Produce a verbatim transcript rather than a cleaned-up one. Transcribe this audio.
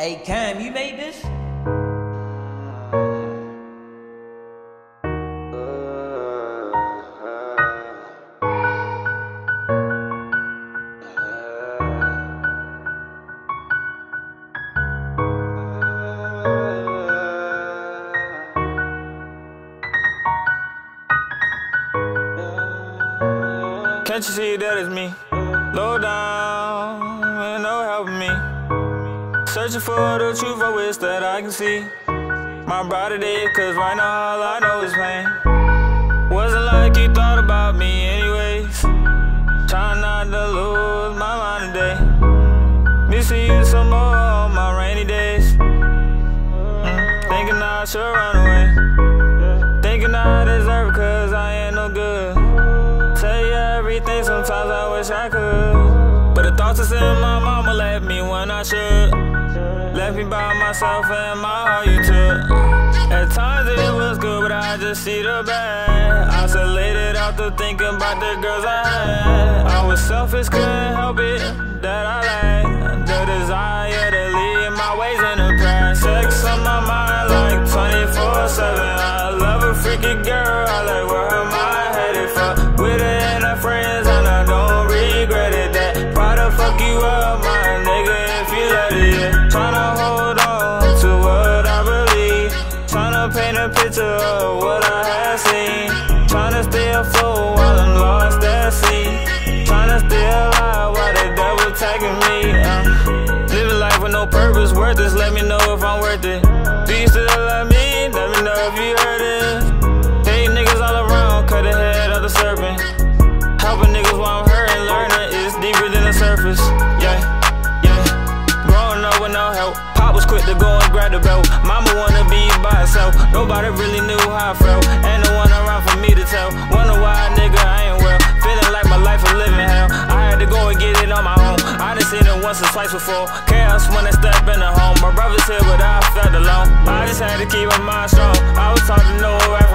Hey Cam, you made this? Can't you see that it's me? Low down, and no helping me. Searching for the truth, I wish that I can see my body dead, cause right now all I know is pain. Wasn't like you thought about me anyways. Trying not to lose my mind today. Missing you some more on my rainy days. mm, Thinking I should run away. Thinking I deserve it cause I ain't no good. Tell you everything, sometimes I wish I could. But the thoughts that's in my mama left me when I should. Left me by myself and my heart you took. At times it was good, but I just see the bad. Isolated out to thinking about the girls I had. I was selfish, couldn't help it that I lacked the desire to leave my ways in the past. Sex on my mind like twenty-four seven. I love a freaky girl, I like where her mind headed for. With her and her friends and I don't regret it. That probably fuck you up, my nigga, if you let it, yeah. Tryna hold on to what I believe. Tryna paint a picture of what I have seen. Tryna stay afloat while I'm lost at sea. Tryna stay alive while the devil tagging me. uh, Living life with no purpose, worth this, let me know if I'm worth it. Do you still love me? Let me know if you heard it. Hate niggas all around, cut the head of the serpent. Helping niggas while I'm hurting, learning is deeper than the surface. Yeah, yeah. Growing up with no help, Pop was quick to go and grab the belt. Mama wanna be by herself, nobody really knew how I felt. Ain't no one around for me to tell. Wonder why, nigga, I ain't well. Feeling like my life a living hell. I had to go and get it on my own. I done seen it once or twice before. Chaos when I step in the home. My brother's here, but I felt alone. I just had to keep my mind strong. I was taught to know right from